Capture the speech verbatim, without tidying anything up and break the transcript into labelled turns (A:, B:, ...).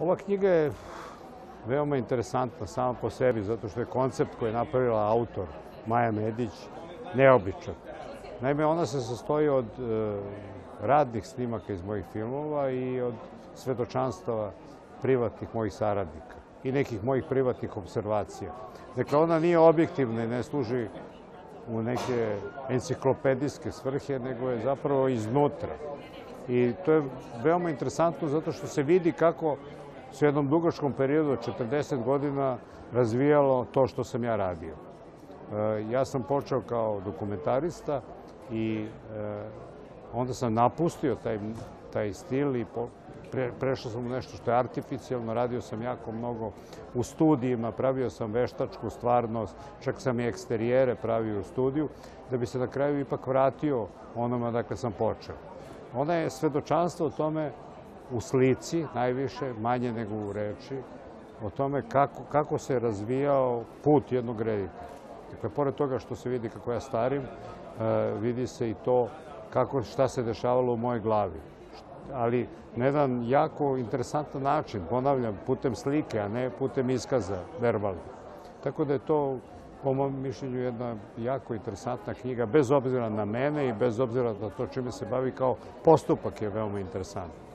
A: Ova knjiga je veoma interesantna sama po sebi, zato što je koncept koji je napravila autor Maja Medić neobičan. Naime, ona se sastoji od radnih snimaka iz mojih filmova i od svedočanstava privatnih mojih saradnika i nekih mojih privatnih observacija. Dakle, ona nije objektivna i ne služi u neke enciklopedijske svrhe, nego je zapravo iznutra. I to je veoma interesantno zato što se vidi kako se u jednom dugačkom periodu od četrdeset godina razvijalo to što sam ja radio. Ja sam počeo kao dokumentarista i onda sam napustio taj, taj stil i pre, prešao sam u nešto što je artificijalno. Radio sam jako mnogo u studijima, pravio sam veštačku stvarnost, čak sam i eksterijere pravio u studiju, da bi se na kraju ipak vratio onome dakle sam počeo. Ona je svedočanstvo o tome u slici, najviše, manje nego u reči, o tome kako, kako se razvijao put jednog reditelja. Dakle, pored toga što se vidi kako ja starim, vidi se i to kako, šta se dešavalo u mojoj glavi. Ali na jedan jako interesantan način, ponavljam, putem slike, a ne putem iskaza verbalno. Tako da je to, po mom mišljenju, jedna jako interesantna knjiga, bez obzira na mene i bez obzira na to čime se bavi, kao postupak je veoma interesantan.